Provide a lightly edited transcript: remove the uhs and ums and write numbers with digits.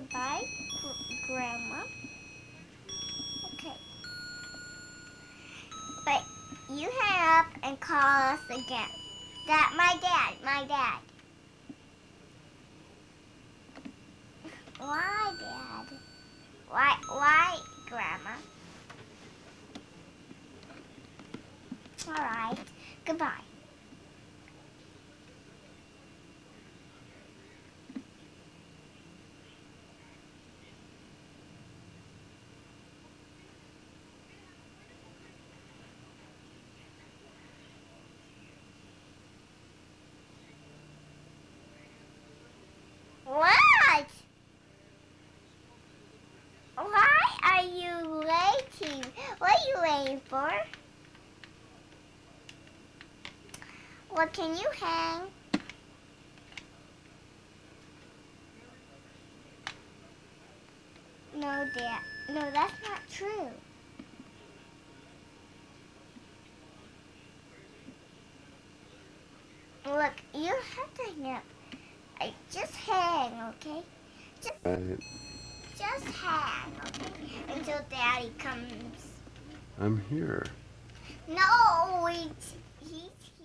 Goodbye, Grandma. Okay. But you hang up and call us again. My dad. Why, Dad? Why, Grandma? All right. Goodbye. What? Why are you waiting? What are you waiting for? Well, can you hang? No, Dad. No, that's not true. Look, you don't have to hang up. Just hang, okay? Right. Just hang, okay? Until Daddy comes. I'm here. No, he's